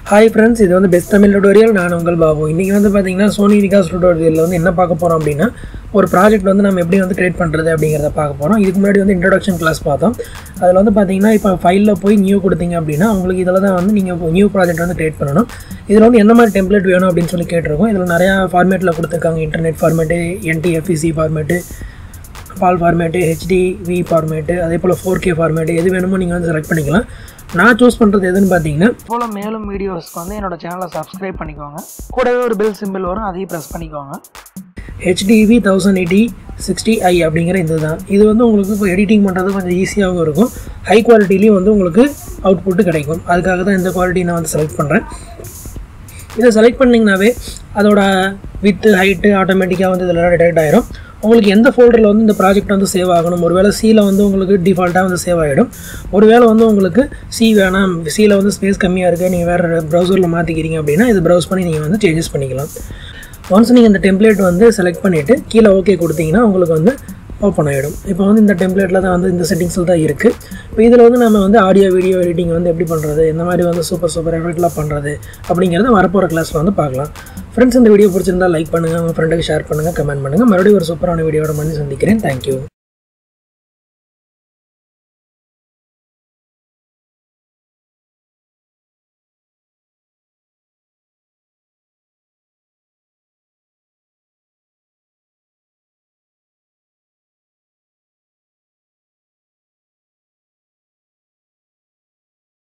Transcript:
Hi friends, இது வந்து best Tamil tutorial. நான் உங்கள் பாபு. இன்றைக்கி வந்து பார்த்திங்கன்னா சோனி விகாஸ் டுடோரியலில் வந்து என்ன பார்க்க போகிறோம் அப்படின்னா, ஒரு ப்ராஜெக்ட் வந்து நம்ம எப்படி வந்து கிரியேட் பண்ணுறது அப்படிங்கிறத பார்க்க போகிறோம். இதுக்கு முன்னாடி வந்து இன்ட்ரடக்ஷன் கிளாஸ் பார்த்தோம். அதில் வந்து பார்த்திங்கன்னா இப்போ ஃபைலில் போய் நியூ கொடுத்தீங்க அப்படின்னா உங்களுக்கு இதில் தான் வந்து நீங்கள் நியூ ப்ராஜெக்ட் வந்து கிரியேட் பண்ணணும். இதில் வந்து எந்த மாதிரி டெம்ப்ளேட் வேணும் அப்படின்னு சொல்லி கேட்டிருக்கோம். இதில் நிறையா ஃபார்மேட்டில் கொடுத்துருக்காங்க. Internet format, NTFEC format, PAL format, HDV format, அதே போல் 4K ஃபார்மேட்டு, எது வேணுமோ நீங்கள் வந்து செலக்ட் பண்ணிக்கலாம். நான் சூஸ் பண்ணுறது எதுன்னு பார்த்தீங்கன்னா, போல் மேலும் வீடியோஸ்க்கு வந்து என்னோடய சேனலை சப்ஸ்கிரைப் பண்ணிக்கோங்க. கூடவே ஒரு பெல் சிம்பிள் வரும், அதையும் ப்ரெஸ் பண்ணிக்கோங்க. HDV 1080 60i அப்படிங்கிற இது தான். இது வந்து உங்களுக்கு இப்போ எடிட்டிங் பண்ணுறது கொஞ்சம் ஈஸியாகவும் இருக்கும். ஹை குவாலிட்டிலையும் வந்து உங்களுக்கு அவுட்புட்டு கிடைக்கும். அதுக்காக தான் இந்த குவாலிட்டி நான் வந்து செலக்ட் பண்ணுறேன். இதை செலக்ட் பண்ணிங்கனாவே அதோட வித்து ஹைட்டு ஆட்டோமேட்டிக்காக வந்து இதெல்லாம் டிடெக்ட் ஆகிடும். உங்களுக்கு எந்த ஃபோல்டரில் வந்து இந்த ப்ராஜெக்ட் வந்து சேவ் ஆகணும், ஒருவேளை சியில் வந்து உங்களுக்கு டிஃபால்ட்டாக வந்து சேவ் ஆகிடும். ஒருவேளை வந்து உங்களுக்கு சி வேணாம், சியில் வந்து ஸ்பேஸ் கம்மியாக இருக்குது, நீங்கள் வேறு ப்ரௌசரில் மாற்றிக்கிறீங்க அப்படின்னா இது ப்ரௌஸ் பண்ணி நீங்கள் வந்து சேஞ்சஸ் பண்ணிக்கலாம். ஒன்ஸ் நீங்கள் இந்த டெம்ப்ளேட் வந்து செலக்ட் பண்ணிவிட்டு கீழே ஓகே கொடுத்தீங்கன்னா உங்களுக்கு வந்து ஓப்பன் ஆகிடும். இப்போ வந்து இந்த டெம்ப்ளேட்டில் தான் வந்து இந்த செட்டிங்ஸில் தான் இருக்குது. இப்போ இதில் வந்து நம்ம வந்து ஆடியோ வீடியோ எடிட்டிங் வந்து எப்படி பண்ணுறது, இந்த மாதிரி வந்து சூப்பர் எஃபெக்ட்லாம் பண்ணுறது அப்படிங்கிறத வரப்போகிற கிளாஸில் வந்து பார்க்கலாம். ஃப்ரெண்ட்ஸ், இந்த வீடியோ பிடிச்சிருந்தால் லைக் பண்ணுங்கள், உங்கள் ஃப்ரெண்டுக்கு ஷேர் பண்ணுங்கள், கமெண்ட் பண்ணுங்கள். மறுபடியும் ஒரு சூப்பரான வீடியோட மறுபடியும் சந்திக்கிறேன். தேங்க்யூ.